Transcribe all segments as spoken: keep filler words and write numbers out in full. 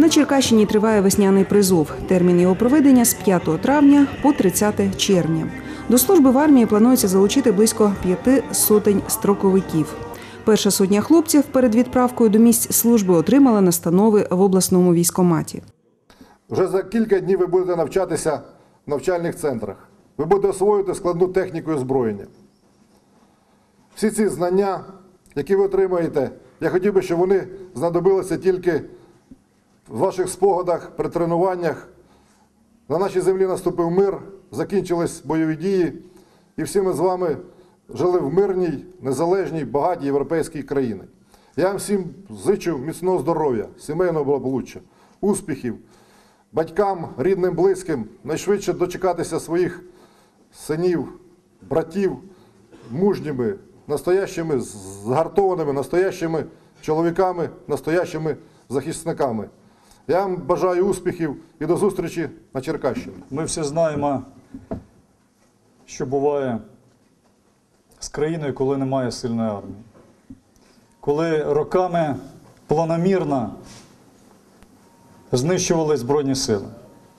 На Черкащині триває весняний призов. Термін його проведення з п'ятого травня по тридцяте червня. До служби в армії планується залучити близько п'яти сотень строковиків. Перша сотня хлопців перед відправкою до місць служби отримала настанови в обласному військкоматі. Вже за кілька днів ви будете навчатися в навчальних центрах. Ви будете освоювати складну техніку і озброєння. Всі ці знання, які ви отримаєте, я хотів би, щоб вони знадобилися тільки в ваших спогадах, при тренуваннях. На нашій землі наступив мир, закінчились бойові дії, і всі ми з вами жили в мирній, незалежній, багатій європейській країні. Я вам всім зичу міцного здоров'я, сімейного благополуччя, успіхів, батькам, рідним, близьким, найшвидше дочекатися своїх синів, братів, мужніми, настоящими, згартованими, настоящими чоловіками, настоящими захисниками. Я вам бажаю успіхів і до зустрічі на Черкащині. Ми всі знаємо, що буває з країною, коли немає сильної армії. Коли роками планомірно знищували Збройні сили.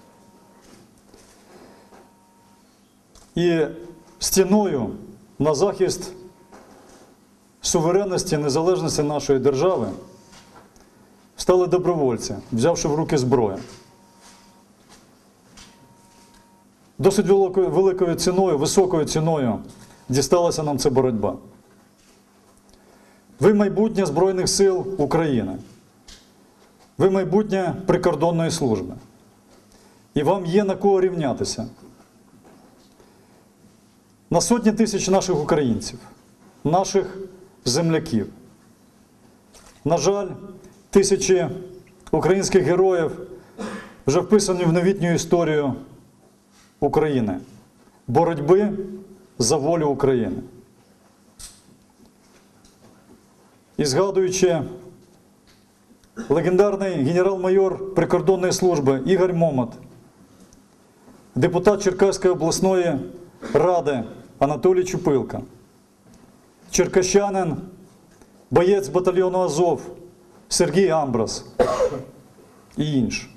І стіною на захист суверенності і незалежності нашої держави стали добровольці, взявши в руки зброю. Досить великою ціною, високою ціною дісталася нам ця боротьба. Ви майбутнє Збройних сил України. Ви майбутнє прикордонної служби. І вам є на кого рівнятися. На сотні тисяч наших українців, наших земляків. На жаль, тисячі українських героїв вже вписані в новітню історію України. Боротьби за волю України. І згадуючи легендарний генерал-майор прикордонної служби Ігор Момот, депутат Черкаської обласної ради Анатолій Чупилка, черкащанин, боєць батальйону Азов Сергій Амброс і інші.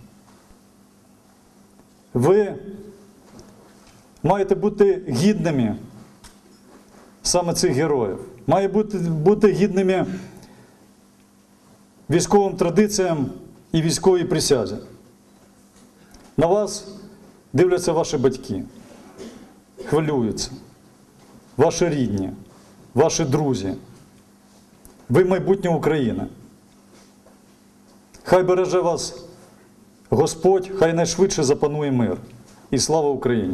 Ви маєте бути гідними саме цих героїв. Має бути, бути гідними військовим традиціям і військовій присязі. На вас дивляться ваші батьки, хвилюються, ваші рідні, ваші друзі. Ви майбутнє України. Хай береже вас Господь, хай найшвидше запанує мир. І слава Україні!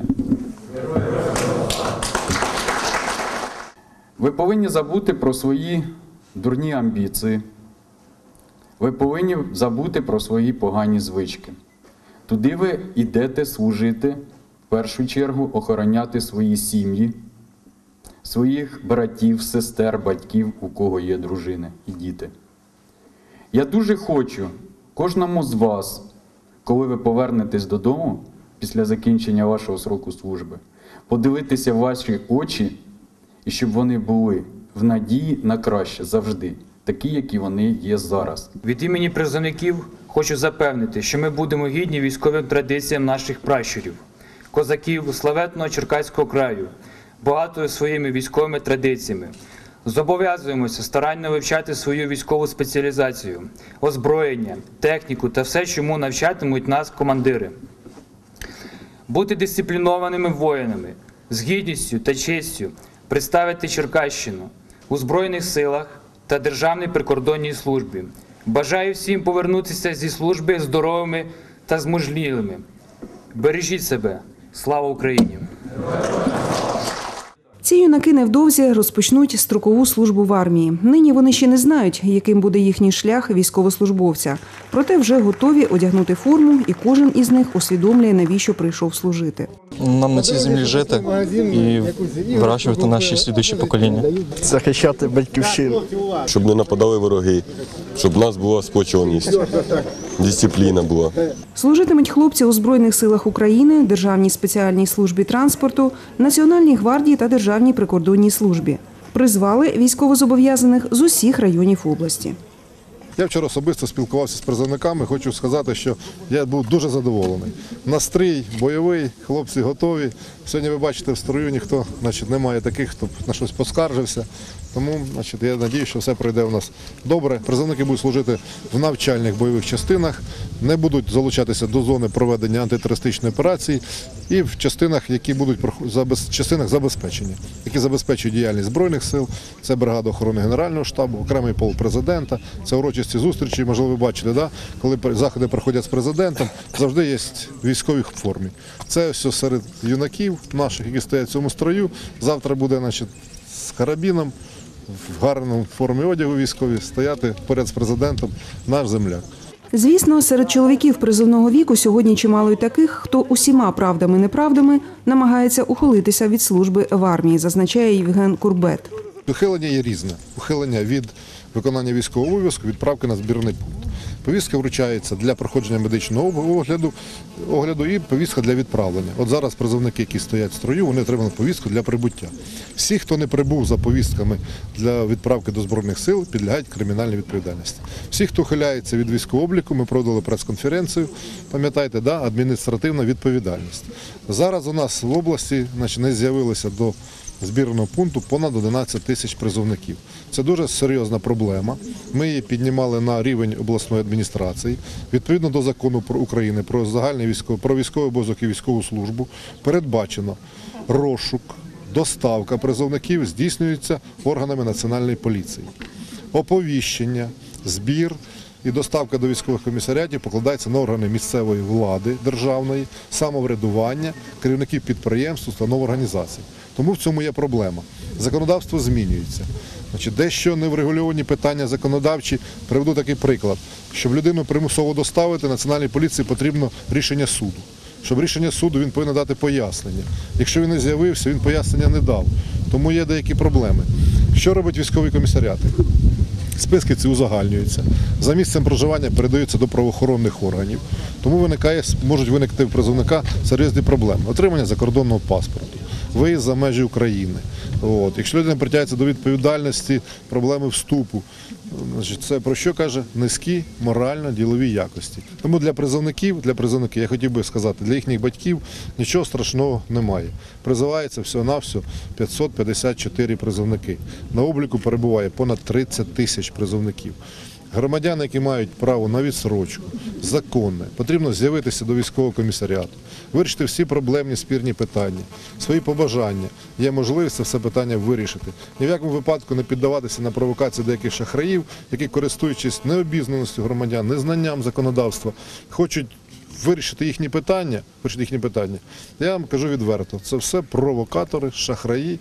Ви повинні забути про свої дурні амбіції. Ви повинні забути про свої погані звички. Туди ви йдете служити, в першу чергу, охороняти свої сім'ї, своїх братів, сестер, батьків, у кого є дружини і діти. Я дуже хочу кожному з вас, коли ви повернетесь додому після закінчення вашого сроку служби, подивитися в ваші очі і щоб вони були в надії на краще завжди, такі, які вони є зараз. Від імені призовників хочу запевнити, що ми будемо гідні військовим традиціям наших пращурів, козаків славетного Черкаського краю, багатою своїми військовими традиціями. Зобов'язуємося старанно вивчати свою військову спеціалізацію, озброєння, техніку та все, чому навчатимуть нас командири. Бути дисциплінованими воїнами, з гідністю та честю представити Черкащину у Збройних силах та Державній прикордонній службі. Бажаю всім повернутися зі служби здоровими та змужнілими. Бережіть себе. Слава Україні! Ці юнаки невдовзі розпочнуть строкову службу в армії. Нині вони ще не знають, яким буде їхній шлях військовослужбовця. Проте вже готові одягнути форму, і кожен із них усвідомлює, навіщо прийшов служити. Нам на цій землі жити і вирощувати наші слідуючі покоління. Захищати батьківщину. Щоб не нападали вороги, щоб в нас була сплоченість, дисципліна була. Служитимуть хлопці у Збройних силах України, Державній спеціальній службі транспорту, Національній гвардії та Державній прикордонній службі. Призвали військовозобов'язаних з усіх районів області. Я вчора особисто спілкувався з призовниками, хочу сказати, що я був дуже задоволений. Настрій бойовий, хлопці готові. Сьогодні ви бачите, в строю ніхто, значить, немає таких, хто на щось поскаржився. Тому, значить, я сподіваюся, що все пройде у нас добре. Призовники будуть служити в навчальних бойових частинах, не будуть залучатися до зони проведення антитерористичної операції і в частинах, які будуть частинах забезпечення, які забезпечують діяльність Збройних сил. Це бригада охорони Генерального штабу, окремий полк президента, це урочисті зустрічі. Можливо, ви бачили, да? Коли заходи проходять з президентом, завжди є військові в формі. Це все серед юнаків наших, які стоять в цьому строю. Завтра буде, значить, з карабіном, в гарному формі одягу військові, стояти поряд з президентом наш земляк. Звісно, серед чоловіків призовного віку сьогодні чимало й таких, хто усіма правдами-неправдами намагається ухилитися від служби в армії, зазначає Євген Курбет. Ухилення є різне. Ухилення від виконання військового обов'язку, відправки на збірний пункт. Повістка вручається для проходження медичного огляду, огляду і повістка для відправлення. От зараз призовники, які стоять в строю, вони отримали повістку для прибуття. Всі, хто не прибув за повістками для відправки до Збройних сил, підлягають кримінальній відповідальності. Всі, хто ухиляється від військового обліку, ми проводили прес-конференцію, пам'ятаєте, да? Адміністративна відповідальність. Зараз у нас в області, значить, не з'явилося до збірного пункту понад одинадцять тисяч призовників. Це дуже серйозна проблема. Ми її піднімали на рівень обласної адміністрації. Відповідно до закону України про загальний військовий, про військовий обов'язок і військову службу передбачено розшук, доставка призовників здійснюється органами Національної поліції. Оповіщення, збір і доставка до військових комісаріатів покладається на органи місцевої влади, державної, самоврядування, керівників підприємств, установ, організацій. Тому в цьому є проблема. Законодавство змінюється. Значить, дещо неврегульовані питання законодавчі. Приведу такий приклад. Щоб людину примусово доставити, Національній поліції потрібно рішення суду. Щоб рішення суду, він повинен дати пояснення. Якщо він не з'явився, він пояснення не дав. Тому є деякі проблеми. Що роблять військові комісаріати? Списки ці узагальнюються, за місцем проживання передаються до правоохоронних органів, тому виникає, можуть виникти в призовника серйозні проблеми. Отримання закордонного паспорту, виїзд за межі України. От. Якщо людина притягується до відповідальності, проблеми вступу, значить, це про що каже? Низькі морально-ділові якості. Тому для призовників, для призовників, я хотів би сказати, для їхніх батьків нічого страшного немає. Призивається всього-навсього п'ятсот п'ятдесят чотири призовники. На обліку перебуває понад тридцять тисяч призовників. Громадяни, які мають право на відсрочку, законне, потрібно з'явитися до військового комісаріату, вирішити всі проблемні спірні питання, свої побажання. Є можливість це все питання вирішити. Ні в якому випадку не піддаватися на провокації деяких шахраїв, які, користуючись необізнаністю громадян, незнанням законодавства, хочуть вирішити їхні питання, вирішити їхні питання. Я вам кажу відверто, це все провокатори, шахраї.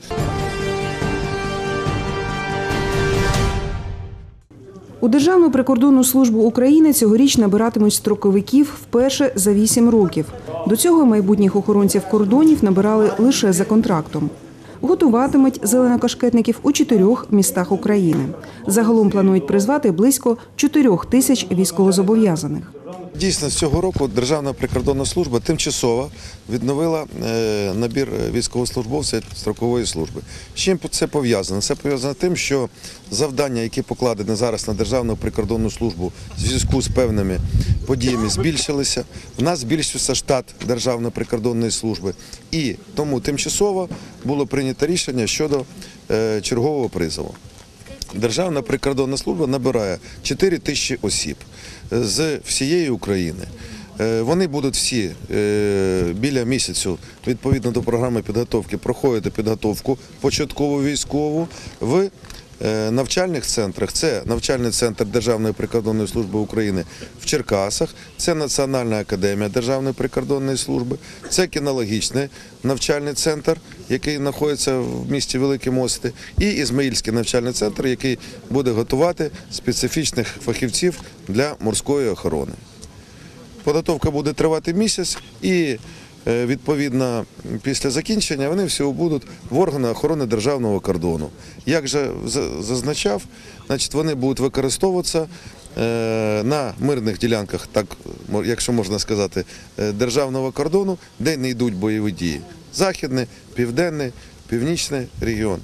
У Державну прикордонну службу України цьогоріч набиратимуть строковиків вперше за вісім років. До цього майбутніх охоронців кордонів набирали лише за контрактом. Готуватимуть зеленокашкетників у чотирьох містах України. Загалом планують призвати близько чотирьох тисяч військовозобов'язаних. Дійсно, з цього року Державна прикордонна служба тимчасово відновила набір військовослужбовців строкової служби. З чим це пов'язано? Це пов'язано з тим, що завдання, які покладені зараз на Державну прикордонну службу в зв'язку з певними подіями, збільшилися. У нас збільшився штат Державної прикордонної служби. І тому тимчасово було прийнято рішення щодо чергового призову. Державна прикордонна служба набирає чотири тисячі осіб з всієї України. Вони будуть всі біля місяцю, відповідно до програми підготовки, проходити підготовку початкову військову в навчальних центрах. Це навчальний центр Державної прикордонної служби України в Черкасах, це Національна академія Державної прикордонної служби, це кінологічний навчальний центр, який знаходиться в місті Великі Мости, і Ізмаїльський навчальний центр, який буде готувати специфічних фахівців для морської охорони. Підготовка буде тривати місяць і відповідно, після закінчення вони всі будуть в органах охорони державного кордону. Як же зазначав, значить, вони будуть використовуватися на мирних ділянках, так, якщо можна сказати, державного кордону, де не йдуть бойові дії. Західний, південний, північний регіон.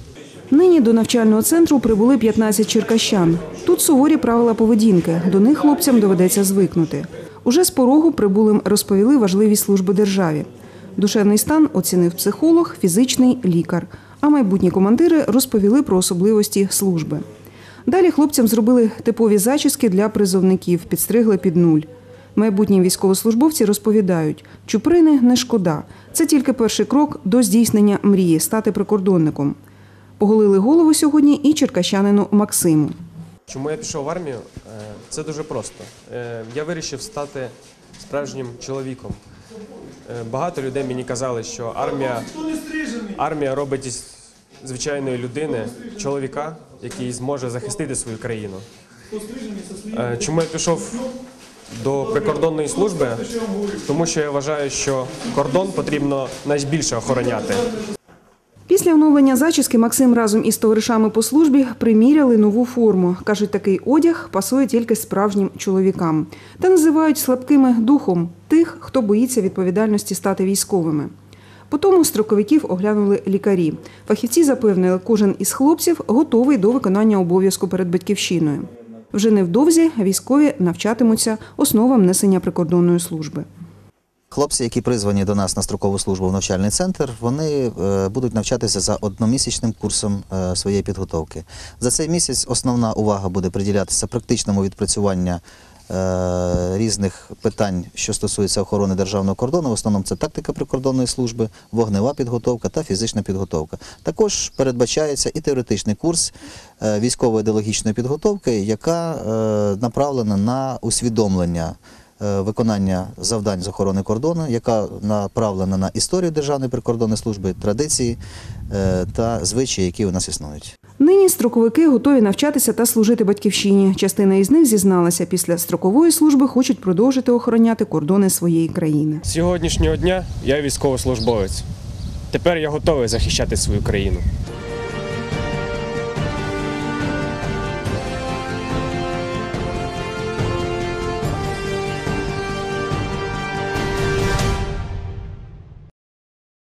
Нині до навчального центру прибули п'ятнадцять черкащан. Тут суворі правила поведінки, до них хлопцям доведеться звикнути. Уже з порогу прибулим розповіли важливість служби державі. Душевний стан оцінив психолог, фізичний – лікар. А майбутні командири розповіли про особливості служби. Далі хлопцям зробили типові зачіски для призовників, підстригли під нуль. Майбутні військовослужбовці розповідають, чуприни не шкода. Це тільки перший крок до здійснення мрії – стати прикордонником. Поголили голову сьогодні і черкащанину Максиму. Чому я пішов в армію? Це дуже просто. Я вирішив стати справжнім чоловіком. Багато людей мені казали, що армія, армія робить із звичайної людини чоловіка, який зможе захистити свою країну. Чому я пішов до прикордонної служби? Тому що я вважаю, що кордон потрібно найбільше охороняти. Після оновлення зачіски Максим разом із товаришами по службі приміряли нову форму. Кажуть, такий одяг пасує тільки справжнім чоловікам. Та називають слабкими духом тих, хто боїться відповідальності стати військовими. Потім строковиків оглянули лікарі. Фахівці запевнили, кожен із хлопців готовий до виконання обов'язку перед батьківщиною. Вже невдовзі військові навчатимуться основам несення прикордонної служби. Хлопці, які призвані до нас на строкову службу в навчальний центр, вони будуть навчатися за одномісячним курсом своєї підготовки. За цей місяць основна увага буде приділятися практичному відпрацюванню різних питань, що стосуються охорони державного кордону. В основному це тактика прикордонної служби, вогнева підготовка та фізична підготовка. Також передбачається і теоретичний курс військово-ідеологічної підготовки, яка направлена на усвідомлення виконання завдань з охорони кордону, яка направлена на історію Державної прикордонної служби, традиції та звичаї, які у нас існують. Нині строковики готові навчатися та служити батьківщині. Частина із них зізналася, після строкової служби хочуть продовжити охороняти кордони своєї країни. З сьогоднішнього дня я військовослужбовець. Тепер я готовий захищати свою країну.